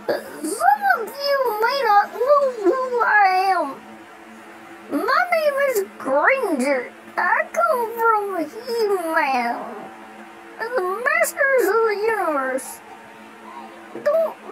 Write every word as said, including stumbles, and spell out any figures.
Some of you may not know who I am. My name is Granger. I come from He-Man, the Masters of the Universe. Don't